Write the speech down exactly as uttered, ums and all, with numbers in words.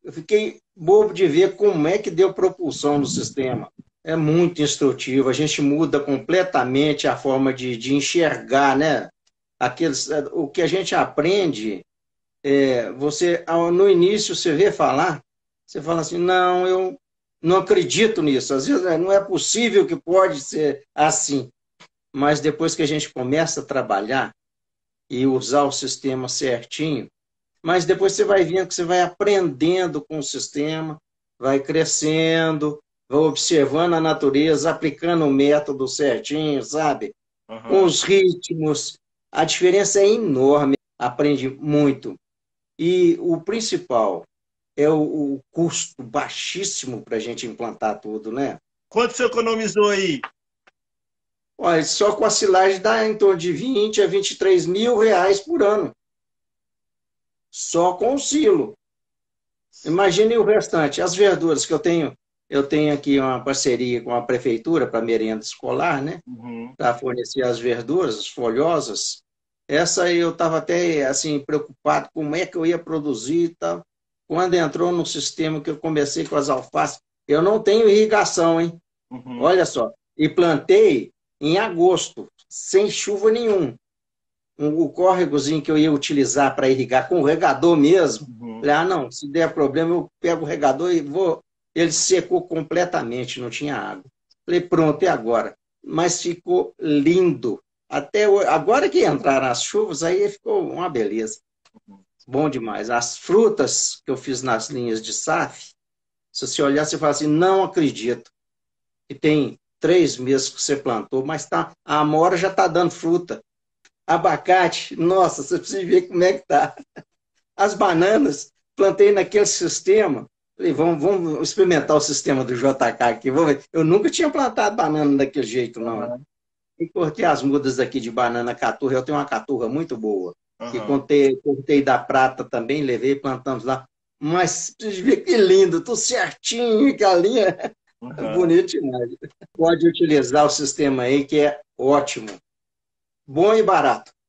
eu fiquei bobo de ver como é que deu propulsão no sistema. É muito instrutivo, a gente muda completamente a forma de, de enxergar, né? Aqueles, o que a gente aprende, é, você no início você vê falar, você fala assim, não, eu não acredito nisso, às vezes não é possível que pode ser assim, mas depois que a gente começa a trabalhar e usar o sistema certinho, mas depois você vai vendo que você vai aprendendo com o sistema, vai crescendo, vai observando a natureza, aplicando o método certinho, sabe? Com Aham. os ritmos, a diferença é enorme, aprende muito. E o principal é o, o custo baixíssimo para a gente implantar tudo, né? Quanto você economizou aí? Olha, só com a silagem dá em torno de vinte a vinte e três mil reais por ano, só com o silo. Imagine o restante, as verduras que eu tenho, eu tenho aqui uma parceria com a prefeitura para merenda escolar, né? Uhum. Para fornecer as verduras as folhosas. Essa aí eu estava até assim preocupado como é que eu ia produzir e tal. Quando entrou no sistema que eu comecei com as alfaces, eu não tenho irrigação, hein? Uhum. Olha só, e plantei em agosto, sem chuva nenhum. Um, o córregozinho que eu ia utilizar para irrigar com o regador mesmo. Uhum. Falei, ah, não, se der problema, eu pego o regador e vou. Ele secou completamente, não tinha água. Falei, pronto, e agora? Mas ficou lindo. Até o- agora que entraram as chuvas, aí ficou uma beleza. Bom demais. As frutas que eu fiz nas linhas de S A F, se você olhar, você fala assim, não acredito que tem três meses que você plantou, mas tá, a amora já está dando fruta. Abacate, nossa, você precisa ver como é que tá. As bananas, plantei naquele sistema. Falei, vamos, vamos experimentar o sistema do J K aqui. Vamos ver. Eu nunca tinha plantado banana daquele jeito, não. Aham. E cortei as mudas aqui de banana caturra. Eu tenho uma caturra muito boa. E Aham. cortei, cortei da prata também, levei, plantamos lá. Mas precisa ver que lindo, tudo certinho, que a linha é Aham. bonito demais. Pode utilizar o sistema aí, que é ótimo. Bom e barato.